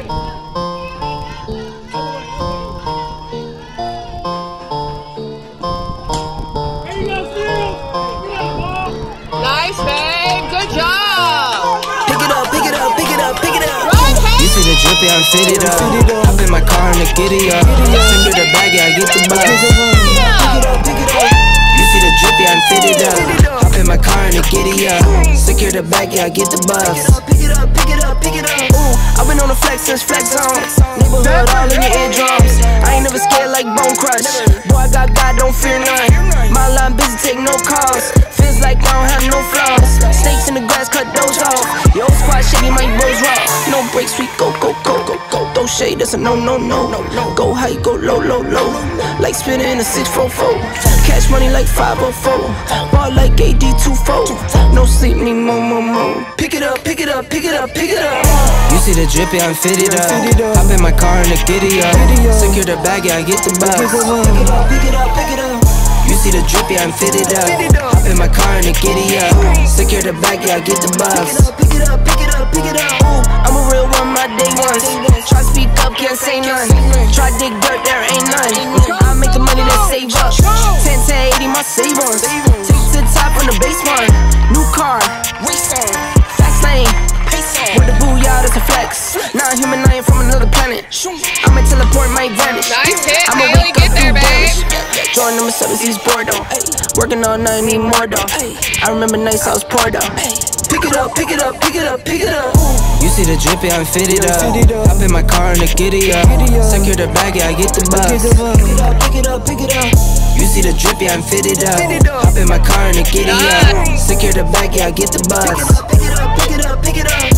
Nice, babe. Good job. Pick it up, pick it up, pick it up, pick it up. You see the drippy, I'm fitted up. Hop in my car and the giddy up. Secure the bag, yeah, I get the bus. You see the drippy, I'm fitted up. Hop in my car and the giddy up. Secure the bag, yeah, I get the bus. Pick it up, pick it up, pick it up. Ooh, I've been on the flex since flex zone. Neighborhood all in your eardrums. I ain't never scared like Bone Crush. Boy, I got God, don't fear none. My line busy, take no calls. Feels like I don't have no flaws. Snakes in the grass, cut those off. Yo, squad shady, my bros raw. No breaks, we go, go, go, go, go. Throw shade, that's a no, no, no. Go high, go low, low, low. Like spinning in a 644. Cash money like 504. Ball like AD24. No sleep, need more, more, more. Pick it up, pick it up, pick it up, pick it up. You see the drippy, I'm fitted up. Hop in my car and the giddy up. Secure the bag, yeah, I get the bus. Pick it up, pick it up, pick it up. You see the drippy, I'm fitted up. Hop in my car and the giddy up. Secure the bag, yeah, I get the bus. Pick it up, pick it up, pick it up. Ooh, I'm a real one, my day ones. Try speak up, can't say none. Try dig dirt, there ain't none. I make the money that save up. 10 to 80, my savings. Take to the top on the base one. New car, race on. Fast lane, pace on. With the booyah, that's a flex. Not a human, I ain't from another planet. I'ma teleport my advantage. Nice hit, I'ma Haylee, get there, babe. Join number 7, he's bored though. Working all night, need more though. I remember nights I was poor though. Pick it up, pick it up, pick it up, pick it up. You see the drippy, I'm fitted up. Hop in my car and the giddy up. Secure the bag, yeah, I get the bus. Pick it up, pick it up, pick it up. You see the drippy, I'm fitted up. Hop in my car and the giddy up. Secure the bag, yeah, I get the bus. Pick it up, pick it up, pick it up.